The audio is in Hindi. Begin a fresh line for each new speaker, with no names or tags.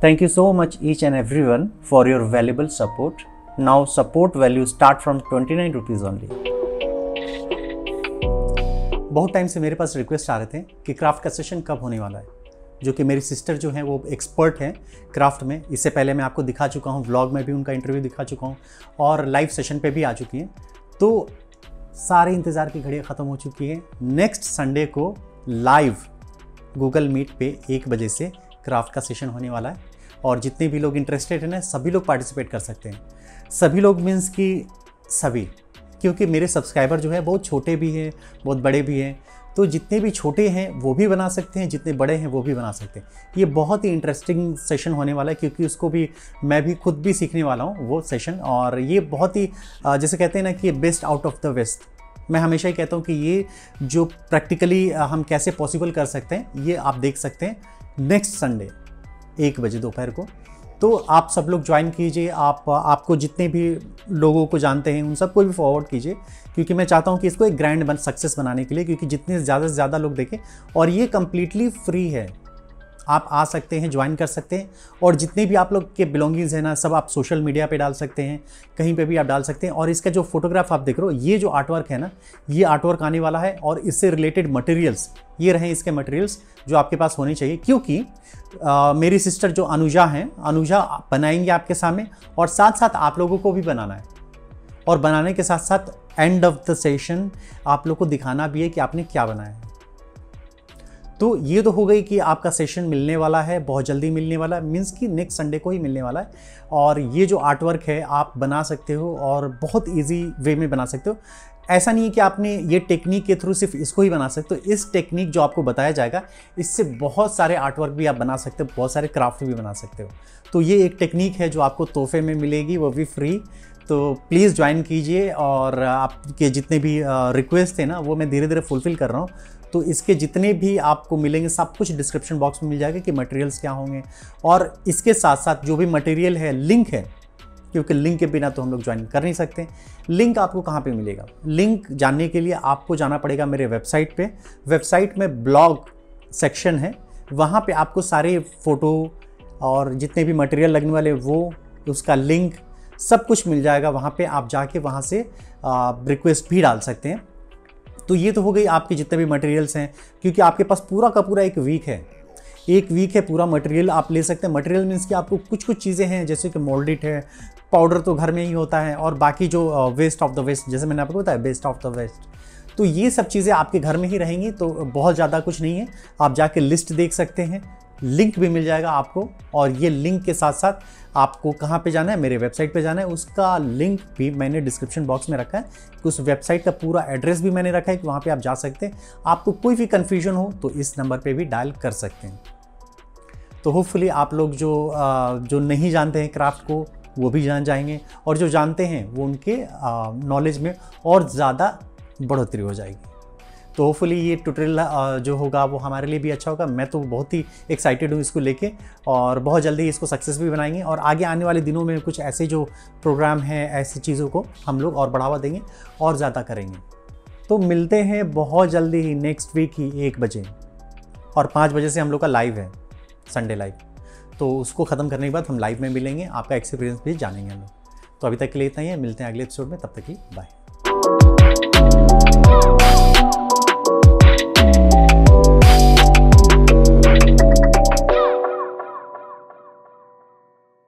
Thank you so much each and everyone for your valuable support. Now support value start from 29 rupees only. बहुत टाइम से मेरे पास रिक्वेस्ट आ रहे थे कि क्राफ्ट का सेशन कब होने वाला है, जो कि मेरी सिस्टर जो है वो एक्सपर्ट हैं क्राफ्ट में। इससे पहले मैं आपको दिखा चुका हूँ, व्लॉग में भी उनका इंटरव्यू दिखा चुका हूँ और लाइव सेशन पे भी आ चुकी हैं। तो सारे इंतज़ार की घड़ियाँ ख़त्म हो चुकी हैं। नेक्स्ट संडे को लाइव गूगल मीट पे 1 बजे से क्राफ्ट का सेशन होने वाला है और जितने भी लोग इंटरेस्टेड हैं ना, सभी लोग पार्टिसिपेट कर सकते हैं। सभी लोग मीन्स कि सभी, क्योंकि मेरे सब्सक्राइबर जो है बहुत छोटे भी हैं, बहुत बड़े भी हैं। तो जितने भी छोटे हैं वो भी बना सकते हैं, जितने बड़े हैं वो भी बना सकते हैं। ये बहुत ही इंटरेस्टिंग सेशन होने वाला है, क्योंकि उसको भी मैं भी खुद भी सीखने वाला हूँ वो सेशन। और ये बहुत ही जैसे कहते हैं ना कि best out of the waste. मैं हमेशा ही कहता हूँ कि ये जो प्रैक्टिकली हम कैसे पॉसिबल कर सकते हैं, ये आप देख सकते हैं नेक्स्ट संडे 1 बजे दोपहर को। तो आप सब लोग ज्वाइन कीजिए। आपको जितने भी लोगों को जानते हैं उन सबको भी फॉरवर्ड कीजिए, क्योंकि मैं चाहता हूं कि इसको एक ग्रैंड सक्सेस बनाने के लिए, क्योंकि जितने ज़्यादा से ज़्यादा लोग देखें। और ये कम्प्लीटली फ्री है, आप आ सकते हैं, ज्वाइन कर सकते हैं। और जितने भी आप लोग के बिलोंगिंग्स हैं ना, सब आप सोशल मीडिया पे डाल सकते हैं, कहीं पे भी आप डाल सकते हैं। और इसका जो फोटोग्राफ आप देख रहे हो, ये जो आर्टवर्क है ना, ये आर्टवर्क आने वाला है। और इससे रिलेटेड मटेरियल्स, ये रहे इसके मटेरियल्स जो आपके पास होने चाहिए, क्योंकि मेरी सिस्टर जो अनुजा हैं, अनुजा बनाएंगे आपके सामने। और साथ साथ आप लोगों को भी बनाना है, और बनाने के साथ साथ एंड ऑफ द सेशन आप लोग को दिखाना भी है कि आपने क्या बनाया है। तो ये तो हो गई कि आपका सेशन मिलने वाला है, बहुत जल्दी मिलने वाला है, मीन्स कि नेक्स्ट संडे को ही मिलने वाला है। और ये जो आर्टवर्क है आप बना सकते हो और बहुत इजी वे में बना सकते हो। ऐसा नहीं है कि आपने ये टेक्निक के थ्रू सिर्फ इसको ही बना सकते हो। इस टेक्निक जो आपको बताया जाएगा, इससे बहुत सारे आर्टवर्क भी आप बना सकते हो, बहुत सारे क्राफ्ट भी बना सकते हो। तो ये एक टेक्निक है जो आपको तोहफे में मिलेगी, वो भी फ्री। तो प्लीज़ ज्वाइन कीजिए। और आपके जितने भी रिक्वेस्ट थे ना, वो मैं धीरे धीरे फुलफ़िल कर रहा हूँ। तो इसके जितने भी आपको मिलेंगे सब कुछ डिस्क्रिप्शन बॉक्स में मिल जाएगा कि मटेरियल्स क्या होंगे। और इसके साथ साथ जो भी मटेरियल है, लिंक है, क्योंकि लिंक के बिना तो हम लोग ज्वाइन कर नहीं सकते। लिंक आपको कहाँ पे मिलेगा? लिंक जानने के लिए आपको जाना पड़ेगा मेरे वेबसाइट पे। वेबसाइट में ब्लॉग सेक्शन है, वहाँ पे आपको सारे फ़ोटो और जितने भी मटेरियल लगने वाले वो, उसका लिंक सब कुछ मिल जाएगा। वहाँ पे आप जाके वहाँ से रिक्वेस्ट भी डाल सकते हैं। तो ये तो हो गई आपके जितने भी मटेरियल्स हैं, क्योंकि आपके पास पूरा का पूरा 1 वीक है। 1 वीक है, पूरा मटेरियल आप ले सकते हैं। मटेरियल मीन्स कि आपको कुछ कुछ चीज़ें हैं, जैसे कि मोल्डिट है, पाउडर तो घर में ही होता है, और बाकी जो वेस्ट ऑफ द वेस्ट, जैसे मैंने आपको बताया बेस्ट ऑफ द वेस्ट, तो ये सब चीज़ें आपके घर में ही रहेंगी। तो बहुत ज़्यादा कुछ नहीं है, आप जाके लिस्ट देख सकते हैं, लिंक भी मिल जाएगा आपको। और ये लिंक के साथ साथ आपको कहाँ पे जाना है, मेरे वेबसाइट पे जाना है। उसका लिंक भी मैंने डिस्क्रिप्शन बॉक्स में रखा है, कि उस वेबसाइट का पूरा एड्रेस भी मैंने रखा है कि वहाँ पे आप जा सकते हैं। आपको कोई भी कन्फ्यूजन हो तो इस नंबर पे भी डायल कर सकते हैं। तो होपफुली आप लोग जो नहीं जानते हैं क्राफ्ट को, वो भी जान जाएंगे, और जो जानते हैं वो उनके नॉलेज में और ज़्यादा बढ़ोतरी हो जाएगी। तो होपफुली ये ट्यूटोरियल जो होगा वो हमारे लिए भी अच्छा होगा। मैं तो बहुत ही एक्साइटेड हूँ इसको लेके, और बहुत जल्दी इसको सक्सेस भी बनाएंगे। और आगे आने वाले दिनों में कुछ ऐसे जो प्रोग्राम हैं, ऐसी चीज़ों को हम लोग और बढ़ावा देंगे और ज़्यादा करेंगे। तो मिलते हैं बहुत जल्दी ही, नेक्स्ट वीक ही 1 बजे, और 5 बजे से हम लोग का लाइव है, संडे लाइव। तो उसको ख़त्म करने के बाद हम लाइव में मिलेंगे, आपका एक्सपीरियंस भी जानेंगे हम लोग। तो अभी तक के लिए इतना ही है, मिलते हैं अगले एपिसोड में, तब तक की बाय।